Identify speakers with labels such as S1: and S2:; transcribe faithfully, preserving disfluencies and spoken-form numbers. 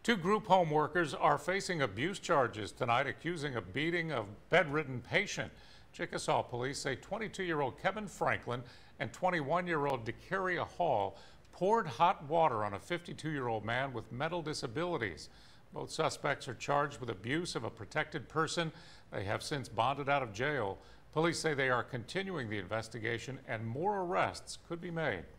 S1: Two group home workers are facing abuse charges tonight, accusing a beating of bedridden patient. Chickasaw police say twenty-two-year-old Kevin Franklin and twenty-one-year-old DeCaria Hall poured hot water on a fifty-two-year-old man with mental disabilities. Both suspects are charged with abuse of a protected person. They have since bonded out of jail. Police say they are continuing the investigation and more arrests could be made.